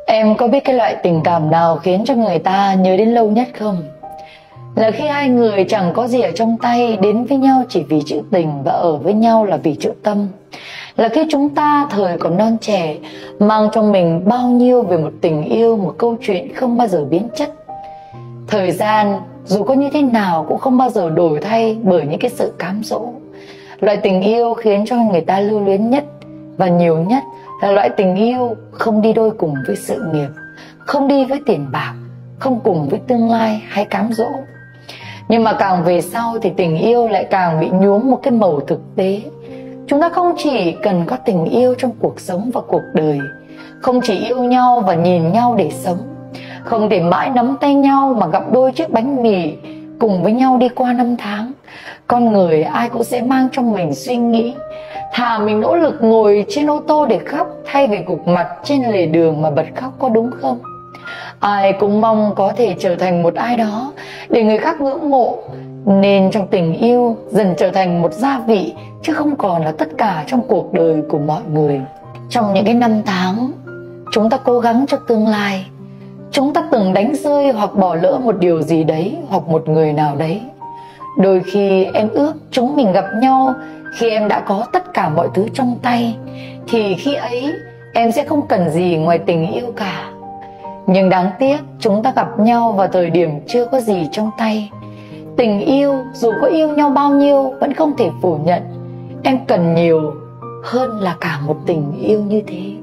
Em có biết cái loại tình cảm nào khiến cho người ta nhớ đến lâu nhất không? Là khi hai người chẳng có gì ở trong tay, đến với nhau chỉ vì chữ tình và ở với nhau là vì chữ tâm. Là khi chúng ta thời còn non trẻ, mang trong mình bao nhiêu về một tình yêu, một câu chuyện không bao giờ biến chất. Thời gian dù có như thế nào cũng không bao giờ đổi thay bởi những cái sự cám dỗ. Loại tình yêu khiến cho người ta lưu luyến nhất và nhiều nhất là loại tình yêu không đi đôi cùng với sự nghiệp, không đi với tiền bạc, không cùng với tương lai hay cám dỗ. Nhưng mà càng về sau thì tình yêu lại càng bị nhuốm một cái màu thực tế. Chúng ta không chỉ cần có tình yêu trong cuộc sống và cuộc đời, không chỉ yêu nhau và nhìn nhau để sống, không thể mãi nắm tay nhau mà gặp đôi chiếc bánh mì cùng với nhau đi qua năm tháng. Con người ai cũng sẽ mang trong mình suy nghĩ, thà mình nỗ lực ngồi trên ô tô để khóc thay vì gục mặt trên lề đường mà bật khóc, có đúng không? Ai cũng mong có thể trở thành một ai đó để người khác ngưỡng mộ, nên trong tình yêu dần trở thành một gia vị chứ không còn là tất cả trong cuộc đời của mọi người. Trong những cái năm tháng chúng ta cố gắng cho tương lai, chúng ta từng đánh rơi hoặc bỏ lỡ một điều gì đấy hoặc một người nào đấy. Đôi khi em ước chúng mình gặp nhau khi em đã có tất cả mọi thứ trong tay, thì khi ấy em sẽ không cần gì ngoài tình yêu cả. Nhưng đáng tiếc chúng ta gặp nhau vào thời điểm chưa có gì trong tay. Tình yêu dù có yêu nhau bao nhiêu vẫn không thể phủ nhận em cần nhiều hơn là cả một tình yêu như thế.